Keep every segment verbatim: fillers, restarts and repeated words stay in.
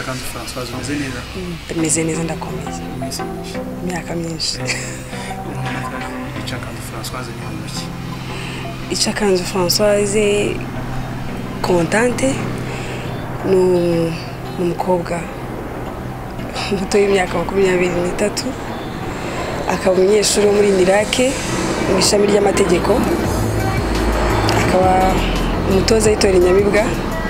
Icakanzu Françoise umeze neza? Umeze neza ndakomeye. Imyaka myinshi. Icakanzu Françoise ni umuki? Icakanzu Françoise contente no umukobwa muto y'imyaka makumyabiri n'itatu akaba umunyeshuri wo muri Nirake mu ishami ry'amategeko akaba umutoza w'itorero Nyamibwa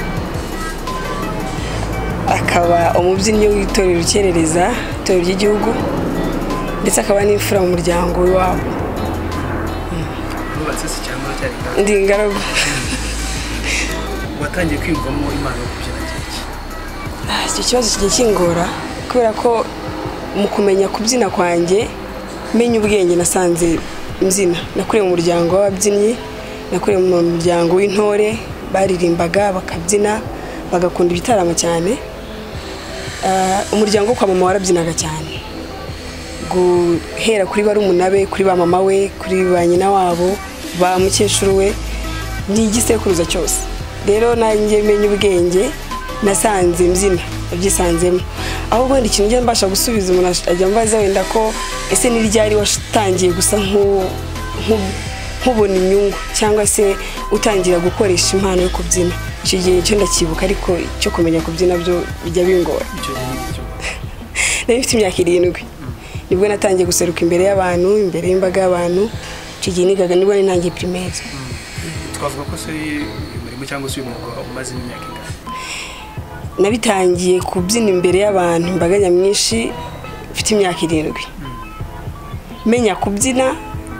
akaba umubyinnyi w'itorero Rukerereza itorero ry'igihugu ndetse akaba n'imfura mu muryango w'iwabo. Nubatse se cyangwa cyari ndi ingaragu. Watangiye kwiyumvamo Imana yo kubyina cyiki? Ah, icyo kibazo kigiye kingora kubera ko mu kumenya kubyina kwanjye menya ubwenge nasanze mbyina. Nakuriye mu muryango w'ababyinnyi, nakuriye mu muryango w'intore baririmbaga bakabyina bagakunda ibitaramo cyane. Uh, umuryango kwa mama warabyinaga cyane. Guhera kuri barumunabe, kuri ba mama we, kuri ba nyina wabo, ba mukecuru we ni igisekuruza cyose. Rero nanjye menye ubwenge nasanze mbyina abyisanzemo. Ahubwo ndi kintu ngiye mbasha gusubiza umuntu ajya mbaza wenda ko ese ni ryari watangiye gusa nko nkubona inyungu cyangwa se utangira gukoresha impano yo kubyina. Icyo gihe cyo ndakibuka ariko cyo kumenya kubyina byo bijya bingora. Nari mfite imyaka irindwi nibwo natangiye guseruka imbere y'abantu, imbere y'imbaga y'abantu. Icyo gihe nigaga nibwo ninangiye primaire. Twavuga ko se umurimo cyangwa se umwuga umaze imyaka ingahe? Nabitangiye kubyina imbere y'abantu imbaga nyamwinshi mfite imyaka irindwi. Menya kubyina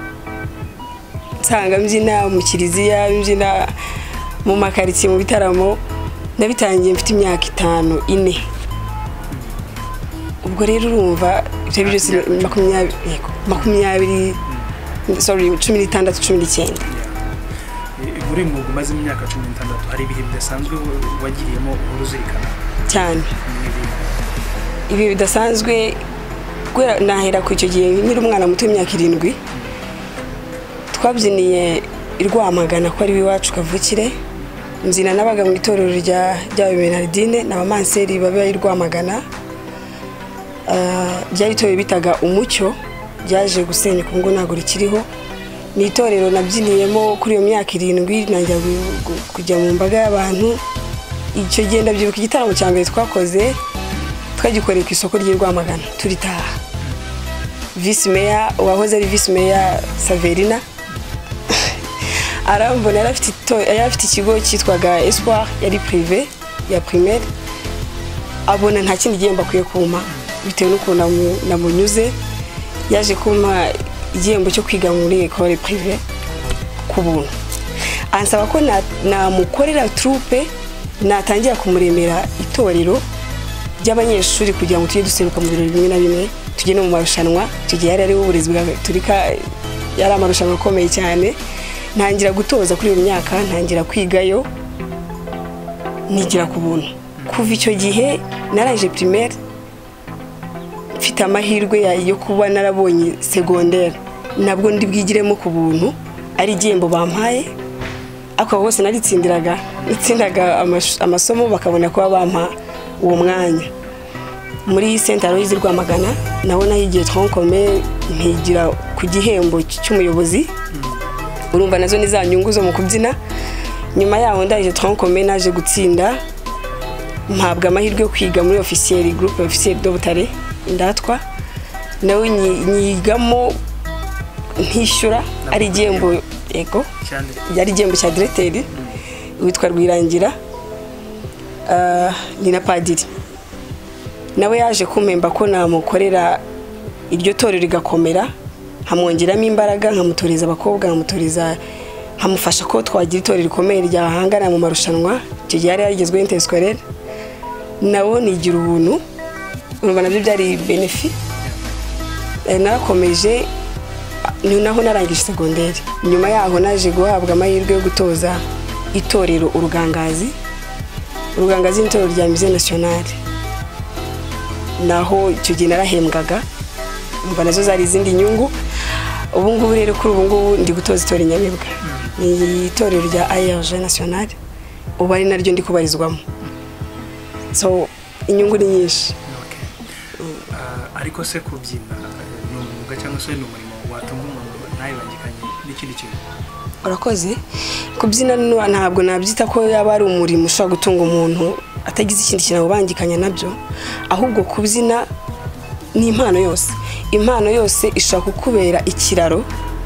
nsanga mbyina mu kiliziya, mbyina mu makaritsiye mu bitaramo. Nabitangiye mfite imyaka itanu ine. Ubwo rero urumva ibyo byose makumyabiri makumyabiri sorry cumi n'itandatu cumi n'icyenda. Muri mu gumaze imyaka cumi n'itandatu hari ibihe bidasanzwe wagiriyemo uruzirikana cyane. Ibi bidasanzwe gwera nahera ku icyo gihe nkiri umwana muto w'imyaka irindwi twabyiniye irwamagana ko ari iwacu kavukire. Mbyina nabaga mu itorero rya rya Bernardine n'abamanseri babe irwamagana. Uh, ryari itorero bitaga Umucyo ryaje gusenyuka ngo ntago rikiriho. Ni itorero nabyiniyemo kuri iyo myaka irindwi nanjya kujya mu mbaga y'abantu. Icyo gihe ndabyibuka igitaramo cya mbere twakoze twagikoreye ku isoko ry'Irwamagana turitaha. Vice Mayor wahoze ari Vice Mayor Saverina arambona yarafite yarafite ikigo cyitwaga Espoir yari privé ya primaire. Abona nta kindi gihembo akwiye kuma bitewe n'ukuntu namunyuze. Yaje kuma igihembo cyo kwiga muri école privée ku buntu. Ansaba ko namukorera troupe natangira kumuremera itorero ry'abanyeshuri kugira ngo tujye duseruka mu birori bimwe na bimwe, tujye no mu marushanwa. Icyo gihe yari ari uburezi bwa Turika, yari amarushanwa akomeye cyane. Ntangira gutoza kuri iyo myaka, ntangira kwigayo nigira ku buntu. Kuva icyo gihe naraje primaire mfite amahirwe yo kuba narabonye secondaire nabwo ndi bwigiremo ku buntu ari igihembo bampaye. Akaba bose naritsindiraga nitsindaga amasomo bakabona ko bampa uwo mwanya. Muri Saint Aloys Rwamagana naho nahigiye tronc commun ntigira ku gihembo cy'umuyobozi. Urumva nazo ni za nyungu zo mu kubyina. Nyuma yaho ndaje tronc commun naje gutsinda mpabwa amahirwe yo kwiga muri officiel groupe officiel de Butare Indatwa. Nawe nyigamo ntishyura ari igihembo ego yari igihembo cya directeur witwa Rwirangira uh, ni na padiri. Nawe yaje kumpemba ko namukorera iryo torero rigakomera, hamwongeramo imbaraga, nkamutoreza abakobwa, nkamutoreza nkamufasha ko twagira itorero rikomeye ryahangana mu marushanwa. Icyo gihe yari yarigezweho interscolaire. Nawo nigira ubuntu urumva nabyo byari benefit. Narakomeje ni naho narangije secondaire. Nyuma yaho naje guhabwa amahirwe yo gutoza itorero Urugangazi. Urugangazi ni itorero rya Musée National. Naho icyo gihe narahembwaga umva nazo zari izindi nyungu. Ubu ngubu rero kuri ubu ngubu ndi gutoza itorero Nyamibwa. Ni itorero rya A R G National ubu ari naryo ndi kubarizwamo. So inyungu ni nyinshi. Ariko se kubyina ni umwuga cyangwa se ni umurimo watunga umuntu ntayibangikanye n'ikindi kintu? Urakoze. Kubyina ntabwo nabyita ko yaba ari umurimo ushobora gutunga umuntu atagize ikindi kintu abangikanya nabyo, ahubwo kubyina ni impano yose. Impano yose ishaka kukubera ikiraro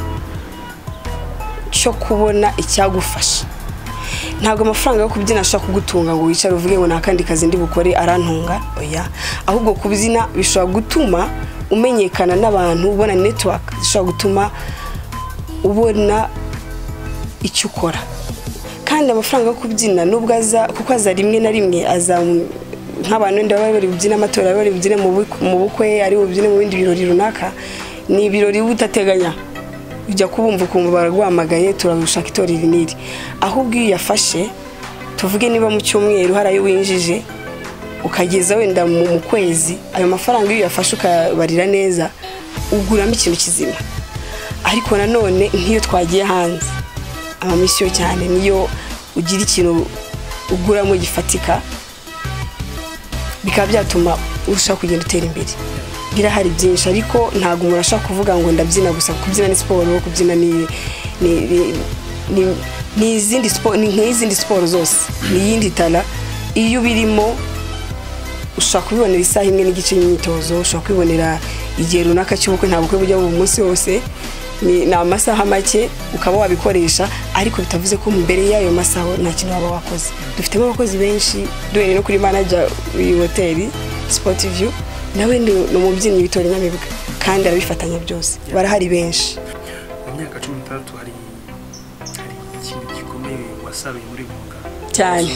cyo kubona icyagufasha. Ntabwo amafaranga yo kubyina ashaka kugutunga ngo wicare uvuge ngo nakandi kazi ndi bukore arantunga, oya. Ahubwo kubyina bishobora gutuma umenyekana n'abantu, ubona network zishobora gutuma ubona icyo ukora. Kandi amafaranga yo kubyina nubwo aza, kuko aza rimwe na rimwe, aza nk'abantu ndaba bari bubyina amatora, bari bubyine mu bukwe, ari bubyine mu bindi birori runaka, ni ibirori utateganya. Ujya kubumva ukumva baragwamagaye turagushaka itorero niri. Ahubwo iyo yafashe, tuvuge niba mu cyumweru harayo winjije ukageza wenda mu kwezi, ayo mafaranga iyo yafashe ukabarira neza, uguramo ikintu kizima. Ariko nanone nk'iyo twagiye hanze amamisiyo cyane, niyo ugira ikintu uguramo gifatika, bikaba byatuma urushaho kugenda utera imbere. Birahari byinshi, ariko ntabwo umuntu ashaka kuvuga ngo ndabyina gusa. Kubyina ni siporo, kubyina ni ni ni izindi siporo, ni nk'izindi siporo zose, ni yindi tala. Iyo birimo ushaka kubibonera isaha imwe n'igice y'imyitozo, ushaka kwibonera igihe runaka cy'ubukwe, ntabwo kwe bujya mu munsi wose, ni amasaha make ukaba wabikoresha, ariko bitavuze ko mbere y'ayo masaha nta kintu waba wakoze. Dufitemo abakozi benshi, duhere no kuri manager w'iyi hoteli Sport View, nawe ni umubyinnyi Victoire Nyamibwa, kandi arabifatanya byose. Barahari benshi. Mu myaka cumi n'itandatu hari hari ikintu gikomeye wasabiye muri mwuga cyane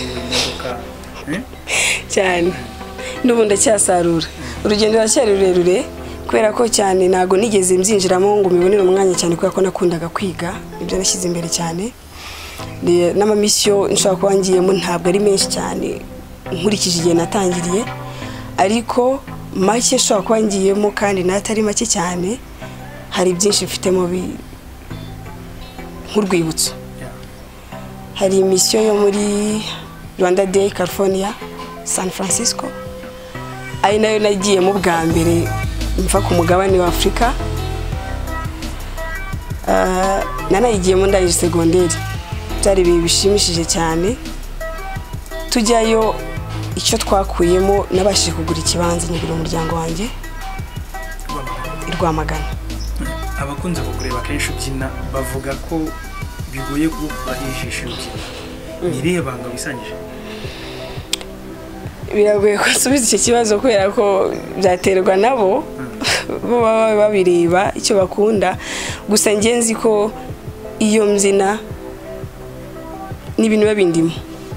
cyane, n'ubundi acyasarura. Urugendo rwacyari rurerure kubera ko cyane ntago nigeze mbyinjiramo ngo mibonere umwanya cyane, kubera ko nakundaga kwiga, ibyo nashyize imbere cyane. N'amamisiyo nshaka kwangiyemo ntabwo ari menshi cyane nkurikije igihe natangiriye, ariko make shaka kwangiyemo kandi natari make cyane. Hari byinshi mfitemo nk'urwibutso. Hari misiyo yo muri Rwanda Day California, San Francisco, ari nayo nagiyemo bwa mbere mva ku mugabane wa Afrika. Uh, nanayigiyemo ndangije segonderi, byari ibintu bishimishije cyane. Tujyayo icyo twakuyemo, nabashije kugura ikibanza nyigura umuryango wanjye i Rwamagana. Abakunze kukureba kenshi ubyina bavuga ko bigoye kubahishisha ubyina, nirihe banga bisangije? Biragoye gusubiza icyo kibazo kubera ko byaterwa nabo, bo baba babireba icyo bakunda. Gusa ngenzi ko iyo mbyina n'ibintu babindimo,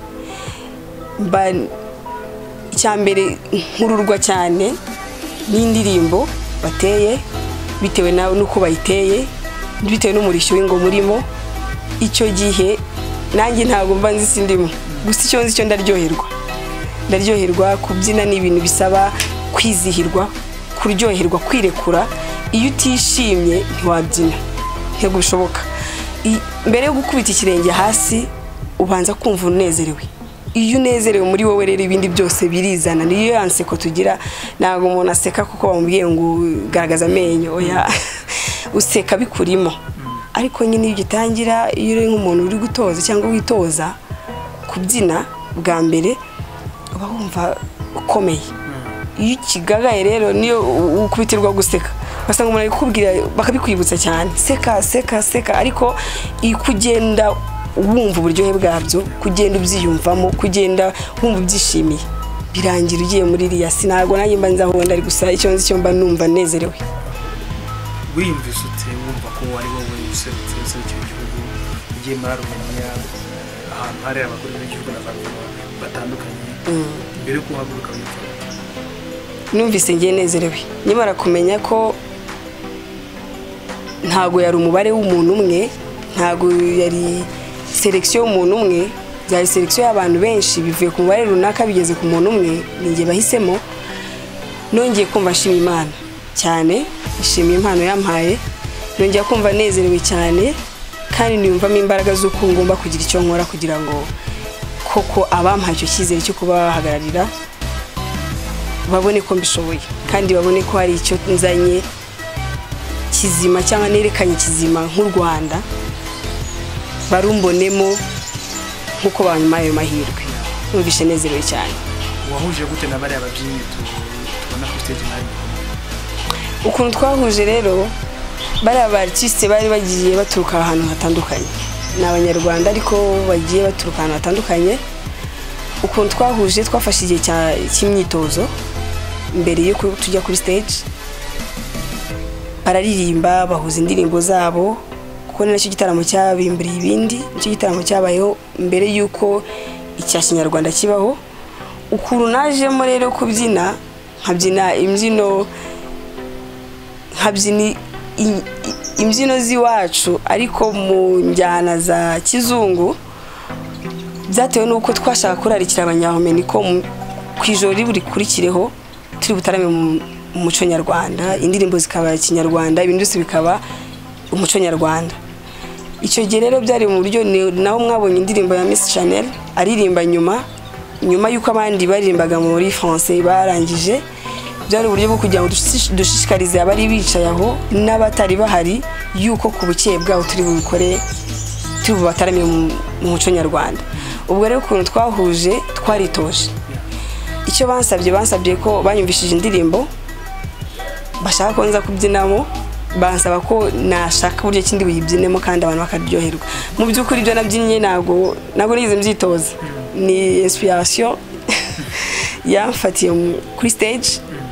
icyambere nkururwa cyane n'indirimbo bateye, bitewe nawe nuko bayiteye, bitewe n'umurishyo w'ingoma urimo. Icyo gihe nanjye ntabwo mba nzi sindimo, gusa icyo nzi cyo ndaryoherwa. Ndaryoherwa. Kubyina ni ibintu bisaba kwizihirwa, kuryoherwa, kwirekura. Iyo utishimye ntiwabyina, ntabwo bishoboka. Mbere yo gukubita ikirenge hasi ubanza kumva unezerewe. Iyo unezerewe muri wowe rero ibindi byose birizana. Niyo yanseko tugira, ntabwo umuntu aseka kuko bamubwiye ngo garagaza amenyo, oya. Useka bikurimo. Ariko nyine iyo ugitangira, iyo uri nk'umuntu uri gutoza cyangwa witoza kubyina bwa mbere, uba wumva ukomeye. Iyo ukigagaye rero niyo ukubitirwa guseka, basanga umuntu ari kukubwira bakabikwibutsa cyane, seka seka seka. Ariko ikugenda wumva uburyohe bwabyo, kugenda ubyiyumvamo, kugenda wumva ubyishimiye, birangira ugiye muri iriya. Sinago nanjye mba nzahonda, ari gusa icyo nzi cyo mba numva nezerewe. Wiyumvise ute wumva ko wari wowe userutse userutse igihugu, ugiye muri Armenia, ahantu hari abakuru b'igihugu n'abantu batandukanye, mbere yo kuhaguruka wumva? Numvise ngiye nezerewe nyamara kumenya ko ntago yari umubare w'umuntu umwe, ntago yari selection y'umuntu umwe, byari selection y'abantu benshi bivuye ku mubare runaka bigeze ku muntu umwe. Ninjye bahisemo, nongeye kumva nshima Imana cyane, nshimiye impano yampaye, nongeye kumva nezerewe cyane, kandi niyumvamo imbaraga z'uko ngomba kugira icyo nkora kugira ngo koko abampaye icyo cyizere cyo kuba bahagararira babone ko mbishoboye kandi babone ko hari icyo nzanye kizima cyangwa nerekanye kizima nk'u Rwanda barumbonemo nkuko banyuma ayo mahirwe numvishe nezerewe cyane. Wahuje gute na bari ababyinnyi tubona ku stage mwari? Ukuntu twahuje rero bari abartiste bari bagiye baturuka ahantu hatandukanye n'abanyarwanda ariko bagiye baturuka ahantu hatandukanye. Ukuntu twahuje twafashe igihe cy'imyitozo mbere yo tujya kuri stage, bararirimba bahuza indirimbo zabo kuko nacyo gitaramo cyabimbiriye ibindi. Icyo gitaramo cyabayeho mbere yuko icya Kinyarwanda kibaho. Ukuntu najemo rero kubyina nkabyina imbyino nkabyini imbyino z'iwacu ariko mu njyana za kizungu, byatewe nuko twashaka kurarikira abanyahomeni ko ku ijoro buri kurikireho turi butarame mu muco nyarwanda, indirimbo zikaba Kinyarwanda, ibintu byose bikaba umuco nyarwanda. Icyo gihe rero byari mu buryo naho mwabonye indirimbo ya Miss Chanel aririmba nyuma nyuma yuko abandi baririmbaga muri français barangije. Byari uburyo bwo kugira ngo dushishikarize abari bicaye aho n'abatari bahari yuko ku bukeye bwaho turi bukore turi bubatarame mu muco nyarwanda. Ubwo rero ukuntu twahuje twaritoje. Icyo bansabye bansabye ko banyumvishije indirimbo bashaka ko nza kubyinamo, bansaba ko nashaka buryo kindi buyibyinemo kandi abantu bakaryoherwa. Mu by'ukuri ibyo nabyinnye nago nago nize mbyitoza, ni inspiration yamfatiye kuri stage.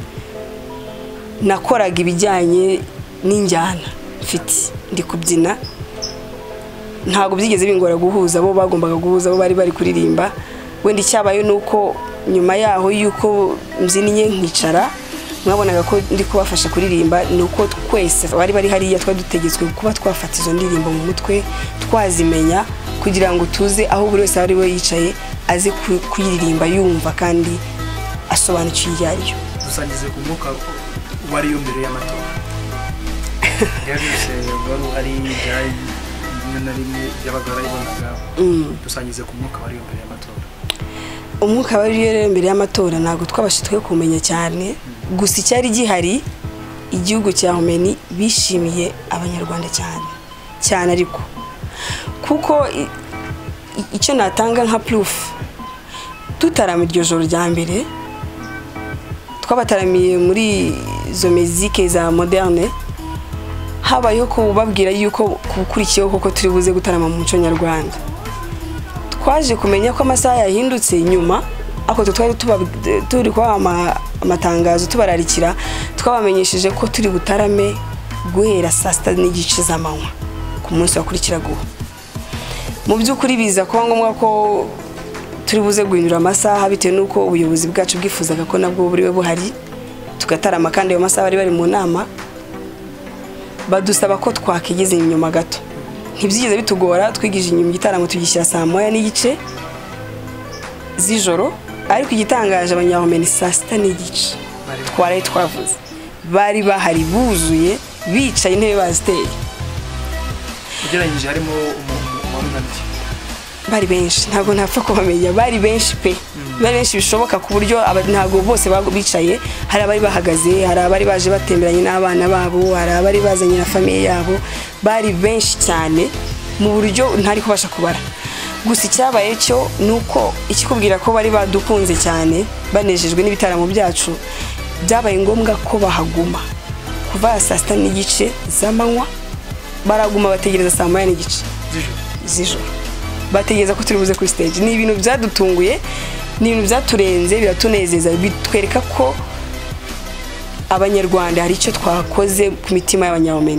Nakoraga ibijyanye n'injyana mfite ndi kubyina, ntago byigeze bingora guhuza, bo bagombaga guhuza, bo bari bari kuririmba. Wenda icyabaye nuko nyuma yaho yuko mbyiniye nkicara mwabonaga ko ndi kubafasha kuririmba, nuko twese bari bari hariya twadutegetswe kuba twafata izo ndirimbo mu mutwe twazimenya kugira ngo tuze aho buri wese ari we yicaye aze kuyiririmba yumva kandi asobanukiwe ibyo ari byo. Dusangize ku mwuka wari yo mbere y'amatora. Yarise wari ari jyayi na rimwe y'abagara ibonaga. Dusangize ku mwuka wari yo mbere y'amatora. Umwuka wari yo mbere y'amatora ntago twabashitwe kumenya cyane, gusa icyari gihari igihugu cya Homeni bishimiye abanyarwanda cyane cyane, ariko kuko icyo natanga nka proof tutarama iryo joro rya mbere twabataramiye muri zo musique za moderne, habayeho kubabwira yuko kubukurikiyeho koko turi buze gutarama mu muco nyarwanda. Twaje kumenya ko amasaha yahindutse nyuma, ako twari turi kwa amatangazo tubararikira, twabamenyesheje ko turi butarame guhera saa sita n'igice z'amanywa ku munsi wakurikira guho. Mu by'ukuri biza kuba ngombwa ko turi buze guhindura amasaha bitewe nuko ubuyobozi bwacu bwifuzaga ko nabwo buri we buhari tugatarama, kandi ayo masaha bari bari mu nama badusaba ko twakigeze inyuma gato. Ntibyigeze bitugora, twigije inyuma igitaramo tugishyira saa moya n'igice z'ijoro, ariko igitangaje abanyahomeni saa sita n'igice twari twavuze bari bahari buzuye bicaye intebe baziteye. Ugereranyije harimo umuntu bari benshi, ntago ntapfa kubamenya, bari benshi pe, bari benshi bishoboka ku buryo ntago bose bicaye. Hari abari bahagaze, hari abari baje batemberanye n'abana babo, hari abari bazanye na famiye yabo, bari benshi cyane mu buryo ntari kubasha kubara. Gusa icyabaye cyo nuko ikikubwira ko bari badukunze cyane banejejwe n'ibitaramo byacu, byabaye ngombwa ko bahaguma kuva saa sita n'igice z'amanywa, baraguma bategereza saa moya n'igice z'ijoro, bategereza ko turi buze kuri stage. Ni ibintu byadutunguye, ni ibintu byaturenze, biratunezeza, bitwereka ko abanyarwanda hari icyo twakoze ku mitima y'abanyahomeni.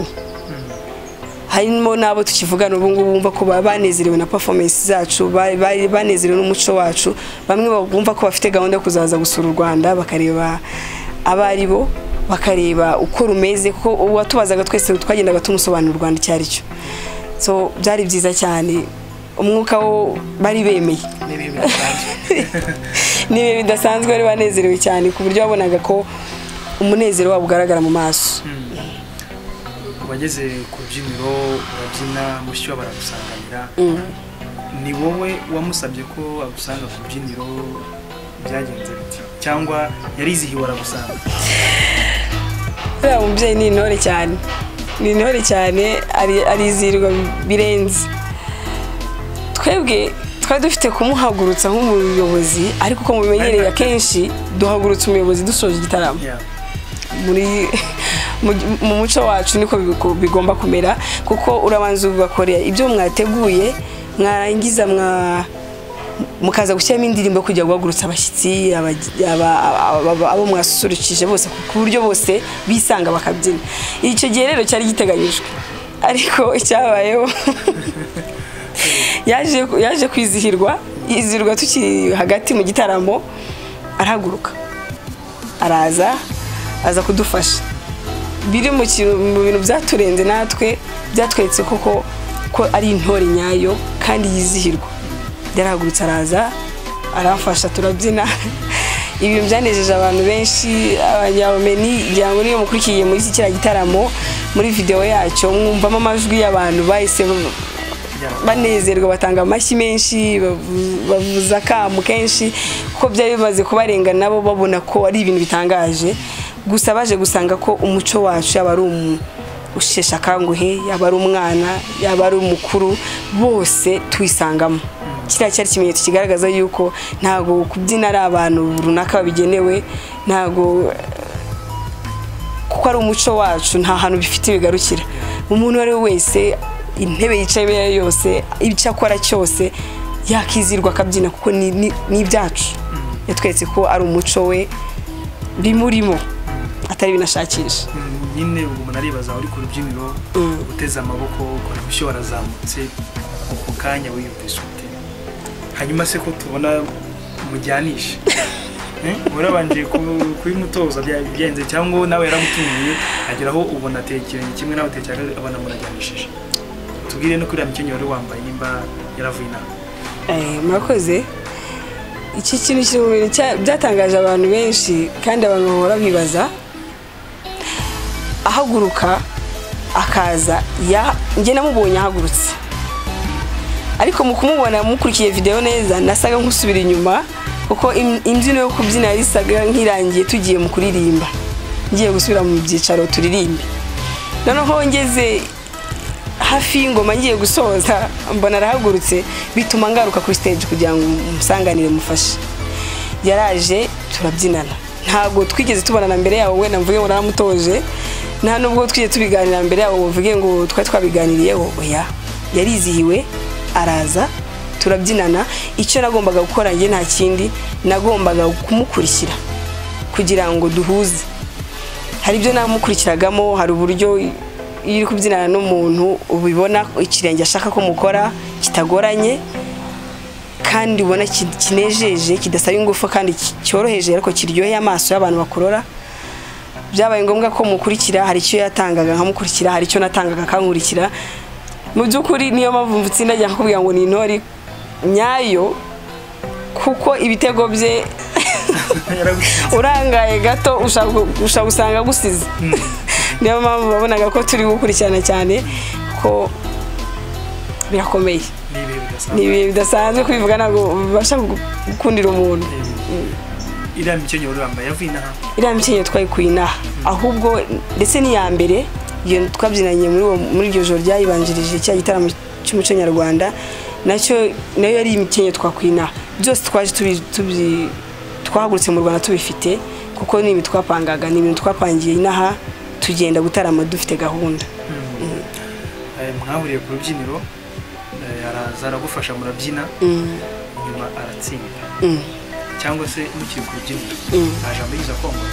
Harimo nabo tukivugana ubu ngubu bumva ko banezerewe na performance zacu, banezerewe n'umuco wacu. Bamwe bumva ko bafite gahunda yo kuzaza gusura u Rwanda bakareba abari bo, bakareba uko rumeze, ko uwatubazaga twese twagendaga tumusobanura u Rwanda cyari cyo. So byari byiza cyane, umwuka wo bari bemeye nibe bidasanzwe, bari banezerewe cyane ku buryo wabonaga ko umunezero wabo ugaragara mu maso. Wageze ku byiniro urabyina, mushyo baragusanganira. Ni wowe wamusabye ko agusanga ku byiniro byagenze biti cyangwa yarizihiwe aragusanga? uriya mubyeyi ni intore cyane ni intore cyane arizihirwa birenze. twebwe twari dufite kumuhagurutsa nk'umuyobozi ariko uko mubimenyereye akenshi duhagurutsa umuyobozi dusoje igitaramo. muri mu muco wacu niko bigomba kumera kuko urabanza ugakorera ibyo mwateguye mwarangiza mwa mukaza gushyiramo indirimbo kujya guhagurutsa abashyitsi abo mwasusurukije bose ku buryo bose bisanga bakabyina. Icyo gihe rero cyari giteganyijwe ariko icyabayeho yaje yaje kwizihirwa yizirwa tukiri hagati mu gitaramo arahaguruka araza aza kudufasha. Biri mu bintu byaturenze natwe byatweretse koko ko ari intore nyayo kandi yizihirwa. Yarahagurutse araza arafasha turabyina. Ibintu byanejeje abantu benshi abanyabumeni ngira ngo niyo mukurikiye muri iki kira gitaramo muri video yacyo mwumvamo amajwi y'abantu bahise banezerwa batanga amashyi menshi bavuza akamu kenshi ko byari bimaze kubarenga nabo babona ko ari ibintu bitangaje. Gusa baje gusanga ko umuco wacu yaba ari umu ushesha kanguhe yaba ari umwana yaba ari umukuru bose twisangamo. Kiriya cyari kimenyetso kigaragaza yuko ntago kubyina ari abantu runaka babigenewe ntago kuko ari umuco wacu nta hantu bifite bigarukira. Umuntu wari wese intebe yicaye yose ibice akora cyose yakizirwa akabyina kuko ni ibyacu. Yatwetse ko ari umuco we bimurimo atari binashakisha. Nyine umuntu aribaza uri ku rubyiniro uteze amaboko ukora gushyora arazamutse ku kanya wiyumvise ute? Hanyuma se ko tubona mujyanisha murabanje kubimutoza byagenze cyangwa nawe yaramutumiye ageraho ubona tekeranye kimwe nawe tekeraga abana murajyanishije? Tubwire no kuri amicyenyo wari wambaye nimba yaravuye na eh murakoze. Iki kintu kiri mu bintu byatangaje abantu benshi kandi abantu bahora bibaza. Ahaguruka akaza ya nge namubonye ahagurutse ariko mu kumubona mukurikiye video neza nasaga nkusubira inyuma kuko imbyino yo kubyina yarisaga nkirangiye tugiye mu kuririmba ngiye gusubira mu byicaro turirimbe. Noneho ngeze hafi y'ingoma ngiye gusoza mbona arahagurutse bituma ngaruka kuri stage kugira ngo umusanganire mufashe. Yaraje turabyinana ntago twigeze tubonana mbere yawo we namvuge ngo naramutoje nta nubwo twigeze tubiganira mbere yawo uvuge ngo twa twabiganiriyeho. Oya yarizihiwe araza turabyinana. Icyo nagombaga gukora nge nta kindi nagombaga kumukurikira kugira ngo duhuze. Hari ibyo namukurikiragamo hari uburyo iri kubyinana n'umuntu ubibona ikirenge ashaka ko mukora kitagoranye kandi ubona kinejeje kidasaba ingufu kandi cyoroheje ariko kiryoheye amaso y'abantu bakurora. Byabaye ngombwa ko mukurikira hari icyo yatangaga nkamukurikira hari icyo natangaga kankurikira. Mu byukuri niyo mpamvu mvutsinda ajya kubwira ngo ni intore nyayo kuko ibitego bye urangaye gato ushaka gusanga gusize. Niyo mpamvu babonaga ko turi gukurikirana cyane ko birakomeye ni ibihe bidasanzwe kubivuga ntabwo babasha gukundira umuntu. Iriya micyenyo wari wambaye yavuye inaha? Iriya micyenyo twayikuye inaha ahubwo ndetse ni iya mbere iyo twabyinanye muri iryo joro ryayibanjirije cya gitaramo cy'umuco nyarwanda nacyo nayo yari imicyenyo twakuye inaha. Byose twaje twahagurutse mu Rwanda tubifite kuko ni ibintu twapangaga ni ibintu twapangiye inaha tugenda gutarama dufite gahunda. Mwahuriye ku rubyiniro araza aragufasha murabyina nyuma aratsinda cyangwa se mukiri ku rubyiniro aje ambiza kongo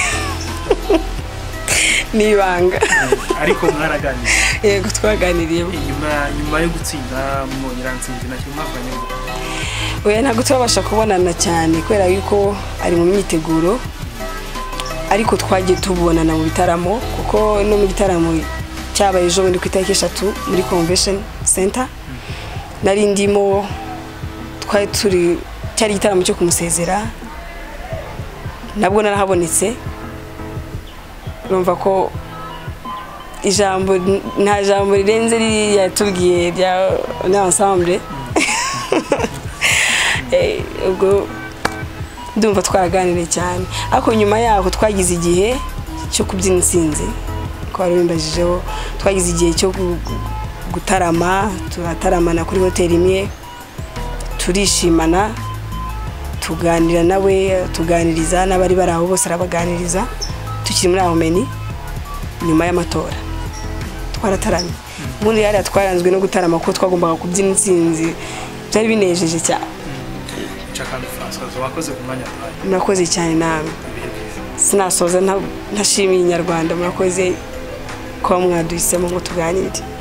nibanga ariko mwaraganiriye? Yego twaganiriye. Nyuma nyuma yo gutsinda mwongera ntsinzi nacyo mwavanye ngo oya ntabwo turabasha kubonana cyane kubera yuko ari mu myiteguro ariko twagiye tubonana mu bitaramo kuko no mu gitaramo cyabaye ejo bundi ku itariki eshatu muri convention center nari ndimo twari turi cyari igitaramo cyo kumusezera nabwo narahabonetse. Urumva ko ijambo nta jambo rirenze riri yatubwiye bya ensemble ubwo ndumva twaraganiriye cyane ariko nyuma yaho twagize igihe cyo kubyina insinzi ko wari wimbajijeho twagize igihe cyo gutarama turataramana kuri hoteli imwe turishimana tuganira nawe tuganiriza n'abari bari aho bose arabaganiriza tukiri muri aho meni nyuma y'amatora twarataramye ubundi yari twaranzwe no gutarama ko twagombaga kubyina insinzi byari binejeje cyane Chakandi François wakoze kumanya tayo murakoze cyane nawe sinasoza ntashimiye inyarwanda murakoze ko mwaduhisemo ngo tuganire